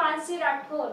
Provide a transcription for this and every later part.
मानसी राठौर।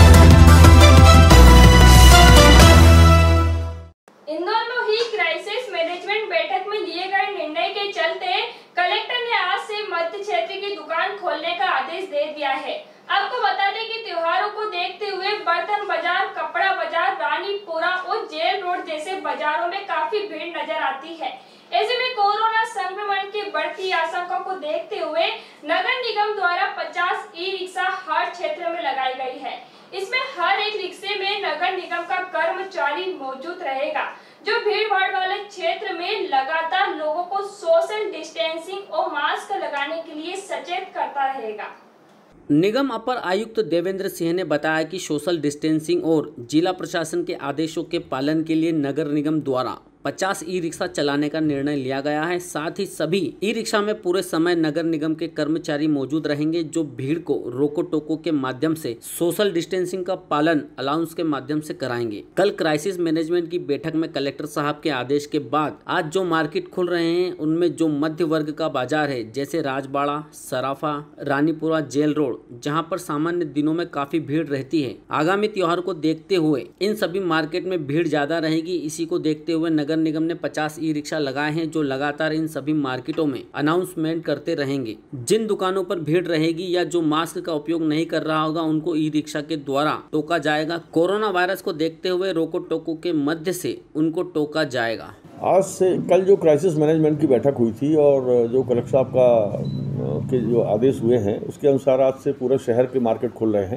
इंदौर में हुई crisis management बैठक में लिए गए निर्णय के चलते कलेक्टर ने आज से मध्य क्षेत्र की दुकान खोलने का आदेश दे दिया है। आपको बता दें कि त्योहारों को देखते हुए बर्तन बाजार, कपड़ा बाजार, रानीपुरा और जेल रोड जैसे बाजारों में काफी भीड़ नजर आती है। ऐसे में कोरोना संक्रमण की बढ़ती आशंका को देखते हुए नगर निगम द्वारा 50 ई-रिक्शा हर क्षेत्र में लगाई गई है। इसमें हर एक रिक्शे में नगर निगम का कर्मचारी मौजूद रहेगा, जो भीड़ भाड़ वाले क्षेत्र में लगातार लोगों को सोशल डिस्टेंसिंग और मास्क लगाने के लिए सचेत करता रहेगा। निगम अपर आयुक्त देवेंद्र सिंह ने बताया कि सोशल डिस्टेंसिंग और जिला प्रशासन के आदेशों के पालन के लिए नगर निगम द्वारा 50 ई-रिक्शा चलाने का निर्णय लिया गया है। साथ ही सभी ई-रिक्शा में पूरे समय नगर निगम के कर्मचारी मौजूद रहेंगे, जो भीड़ को रोको टोको के माध्यम से सोशल डिस्टेंसिंग का पालन अलाउंस के माध्यम से कराएंगे। कल क्राइसिस मैनेजमेंट की बैठक में कलेक्टर साहब के आदेश के बाद आज जो मार्केट खुल रहे हैं, उनमें जो मध्य वर्ग का बाजार है, जैसे राजबाड़ा, सराफा, रानीपुरा, जेल रोड, जहाँ पर सामान्य दिनों में काफी भीड़ रहती है, आगामी त्योहार को देखते हुए इन सभी मार्केट में भीड़ ज्यादा रहेगी। इसी को देखते हुए नगर निगम ने 50 ई-रिक्शा लगाए हैं, जो लगातार इन सभी मार्केटों में अनाउंसमेंट करते रहेंगे। जिन दुकानों पर भीड़ रहेगी या जो मास्क का उपयोग नहीं कर रहा होगा, उनको ई-रिक्शा के द्वारा टोका जाएगा। कोरोना वायरस को देखते हुए रोको टोको के मध्य से उनको टोका जाएगा। आज से कल जो क्राइसिस मैनेजमेंट की बैठक हुई थी और जो कलेक्टर साहब के जो आदेश हुए हैं, उसके अनुसार आज से पूरे शहर के मार्केट खुल रहे हैं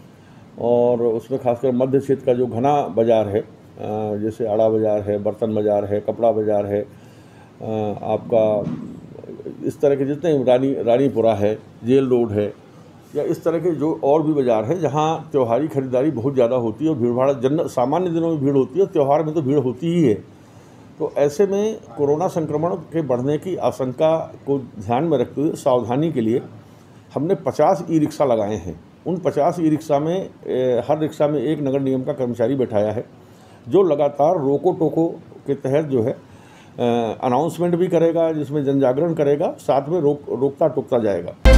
और उसमें खासकर मध्य क्षेत्र का जो घना बाजार है, जैसे आड़ा बाजार है, बर्तन बाजार है, कपड़ा बाजार है, आपका इस तरह के जितने रानीपुरा है, जेल रोड है, या इस तरह के जो और भी बाजार है जहां त्योहारी खरीदारी बहुत ज़्यादा होती है और भीड़ भाड़ सामान्य दिनों में भीड़ होती है, त्यौहार में तो भीड़ होती ही है। तो ऐसे में कोरोना संक्रमण के बढ़ने की आशंका को ध्यान में रखते हुए सावधानी के लिए हमने 50 ई-रिक्शा लगाए हैं। उन 50 ई-रिक्शा में हर रिक्शा में एक नगर निगम का कर्मचारी बैठाया है, जो लगातार रोको टोको के तहत जो है अनाउंसमेंट भी करेगा, जिसमें जन जागरण करेगा, साथ में रोकता टोकता जाएगा।